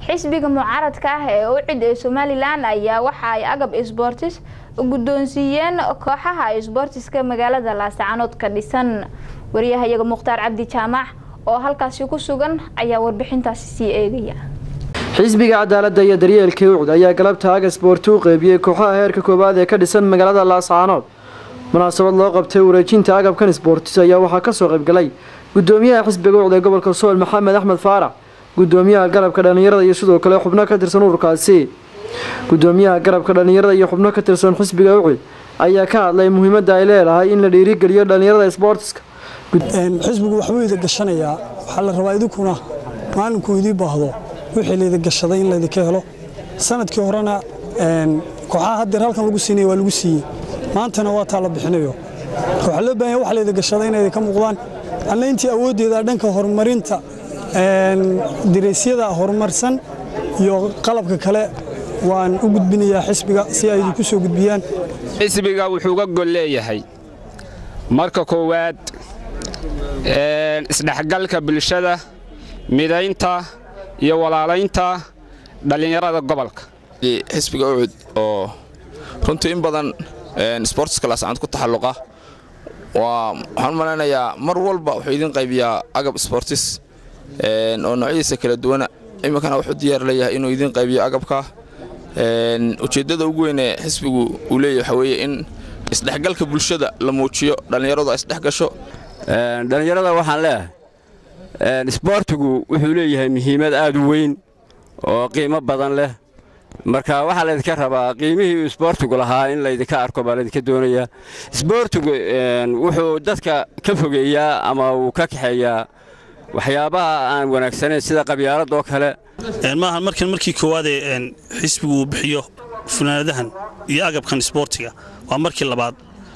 xisbiga mucaaradka ah ee u cid ee Somaliland ayaa waxa ay agab sports guddoonsiiyeen kooxaha sportiska magaalada Laascaanood ka dhisan wariyahayaga Muqtaar Cabdi Jaamac oo halkaas ku sugan ayaa warbixintaasi sii eegaya xisbiga cadaaladda iyo daryeelka UCD ayaa galabta agab sport u qaybiyay kooxaha heerka koobaad ee ka dhisan magaalada Laascaanood munaasabad loo qabtay wareejinta agabkan sports ayaa waxa ka soo qayb galay gudoomiyaha xisbiga UCD ee gobolka Sool Maxamed Axmed Faarax gudoomiyaha garabka dhalinyarada iyo sidoo kale xubno ka tirsan ururkaasi gudoomiyaha garabka dhalinyarada iyo xubno ka tirsan xisbiga UCD ayaa ka hadlay muhiimadda ay leedahay in la dhiirigeliyo dhalinyarada sportska xisbigu waxa uu gashanaya waxa la rabaa idinkuna maalinku idii baahdo wixii la gashaday in la idinka helo sanadkii horena kooxaha hadda halkan lagu siinay waa lagu siiyay maantana waa taa la bixinayo waxa loo baahan yahay wax la gashaday in ay ka muuqdaan annayntii awoodeeda dhanka horumarinta direysyada horumarsan iyo qalabka kale waan u gudbinayaa xisbiga si ay ku soo gudbiyaan xisbiga wuxuu ga gol leeyahay marka koowaad isdhaxgalka bulshada midaynta iyo walaalaynta dhalinyarada gobolka xisbiga UCD oo runtii in badan sportska Laascaanood ku taxalluqa waxaan maleynayaa mar walba wuxuu idin qaybiyaa agab sports oo noocyadiisa kala duwan imikana wuxuu diyaar leeyahay inuu idin qaybiyo agabka ujeedada ugu weyn ee xisbigu uu leeyahay waxa weeye in isdhaxgalka bulshada la muujiyo dhalinyarada isdhaxgasho dhalinyarada waxaan leeyahay sportigu wuxuu leeyahay muhiimad aad u weyn oo qiimo badan leh marka waxa la idinka rabaa qiimihii sportigu lahaa in la idinka arko baa la idinka doonaya sportigu wuxuu dadka ka fogeeyaa ama uu ka kaxeeyaa waxyaabaha aan wanaagsaneyn sida qabyaalada oo kale maahan markii koowaad ee xisbigu uu bixiyo funaanadahan iyo agabkan sportiga waa markii labaad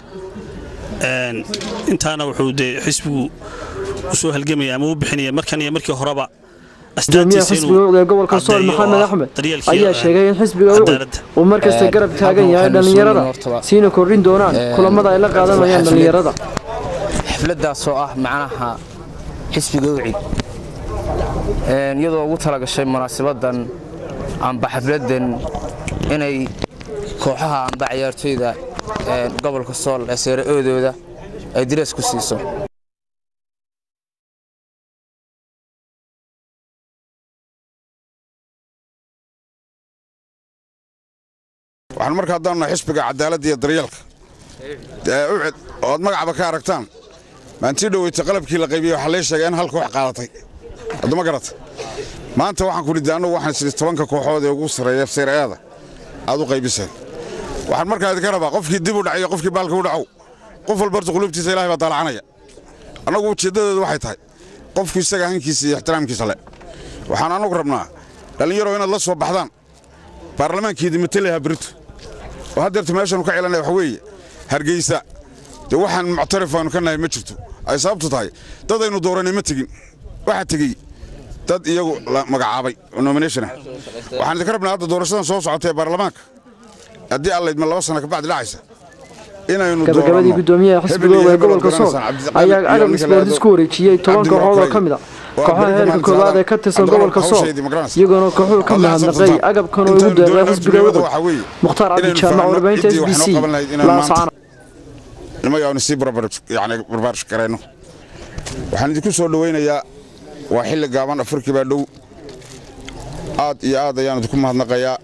intaana wuxuu xisbigu u soo halgamaya ama u bixinaya markan iyo markii horeba gudoomiyaha xisbiga UCD ee gobolka Sool Maxamed Axmed ayaa sheegay in xisbiga UCD uu markasta garab taagan yahay dhalinyarada siina kordhin doonaan kulamada ay la qaadanayaan dhalinyarada xafladaas oo ah macnaha xisbiga UCD iyadoo ugu talagashay munaasabadan amba xafladan inay kooxaha amba ciyaartoyda gobolka Sool ee seeradooda ay direes ku siiso waxaan markaa doonaa xisbiga cadaaladda iyo daryeelka UCD oo magacaba ka aragtaan maantii dhaweeyay qalabkii la qaybiyay waxa la sheegay in halka wax qaadatay aduma garata maanta waxaan ku lidaano waxaan 10 kooxood ee ugu sareeyay seerayada aad u qaybisay waxaan markaa idinka rabaa qofkii dib u dhacay qofkii baalka u dhacow qof walba qulubtiisa Ilaahay baa dalacanaya anagu ujeedadeedu waxay tahay qofku isaga hankiisa iyo ixtiraamkiisa le waxaan anagu rabnaa dhalinyaro inaad la soo baxdaan baarlamaankeedii matalaha Britu oo hadda meeshan ka ciilanay wax weeye Hargeysa waxaan muctarifaan ka nahay ma jirto ay sababtu tahay dad aynu dooranay ma tagin waxa tagay dad iyagu magacaabay nomination waxaan idin rabnaa hadda doorashadan soo socotay baarlamaanka haddii alla idma 2 sano ka bacdi dhacaysa inaynu gabagabadii gudoomiyaha xisbiga UCD ee gobolka Sool ayaa agab sports ku wareejiyay 10 kooxood oo kamid ah kooxaha heerka koobaad ee ka tirsan gobolka Sool iyagoo kooxuhu ka mahadnaqay agabkan oo ugu deeqay xisbiga UCD Muqtaar Cabdi Jaamac warbaahinta SBC Laascaanood nimayaanu si barbar shaqeeyno waxaan idinku soo dhaweynayaa waa xilli gaaban Afrika baa dhow aad iyo aad ayaan idinku mahadnaqayaa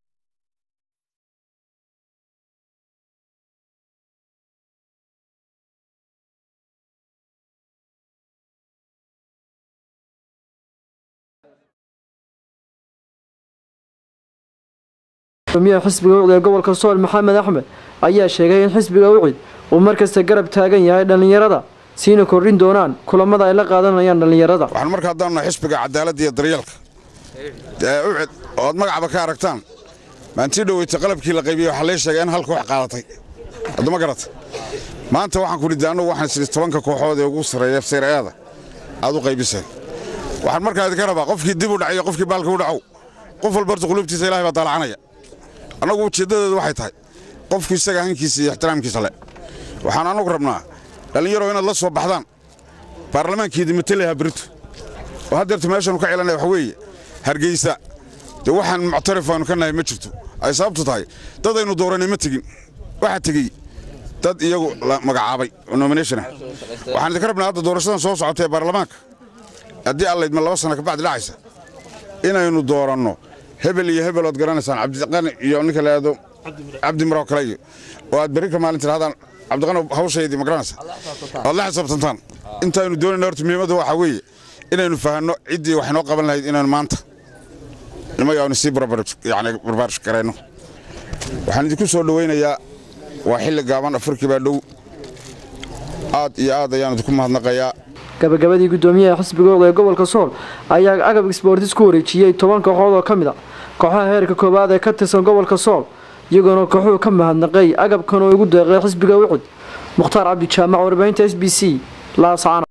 gudoomiyaha xisbiga UCD ee gobolka Sool Maxamed Axmed ayaa sheegay in xisbiga UCD uu markasta garab taagan yahay dhalinyarada siina kordhin doonaan kulamada ay la qaadanayaan dhalinyarada waxaan markaa doonaa xisbiga cadaaladda iyo daryeelka UCD oo magacaba ka aragtaan maantii dhaweeyay qalabkii la qaybiyay waxa la sheegay in halka wax qaadatay aduma garata maanta waxaan ku lidaano waxaan 10 kooxood ee ugu sareeyay seerayada aad u qaybisay waxaan markaa idinka rabaa qofkii dib u dhacay qofkii baalka u dhacow qof walba qulubtiisa Ilaahay baa dalacanaya anagu ujeedadeedu waxay tahay qofku isaga hankiisa iyo ixtiraamkiisa le waxaan anagu rabnaa dhalinyaro inaad la soo baxdaan baarlamaankeedii matalaha Britu oo hadda meeshan ka ciilanay wax weeye Hargeysa dee waxaan muctarif aanu ka nahay ma jirto ay sababtu tahay dad aynu dooranay ma tegin waxaa tegey dad iyagu la magacaabay oo nomination ah waxaan idinka rabnaa hadda doorashadan soo socotay baarlamaanka haddii allayd ma 2 sano ka bacdi dhacaysa inaynu dooranno hebel iyo hebel ood garanaysaan cabdiqani iyo ninka laado cabdi maro kale oo aad bari ka maalin tiraadaan cabdiqani hawsheedii ma garanaysa Allah xisabtantaan intaynu doonayno horta muhiimada waxa weeye inaynu fahanno cidii wax noo qaban lahayd inaan maanta nima yaanu si barbar karayno waxaan idinku soo dhaweynayaa waa xilli gaaban Afrika baa dhow aad iyo aad ayaan idinku mahadnaqayaa gabagabadii gudoomiyaha xisbiga ee gobolka Sool ayaa agab sportis ku wareejiyay 10 kooxood oo kamid ah kooxaha heerka koobaad ee ka tirsan gobolka Sool iyagoo kooxuhu ka mahadnaqay agabkan oo ugu deeqay xisbiga Ucud Mukhtaar Cabdi Jaamac warbaahinta SBC Laascaanood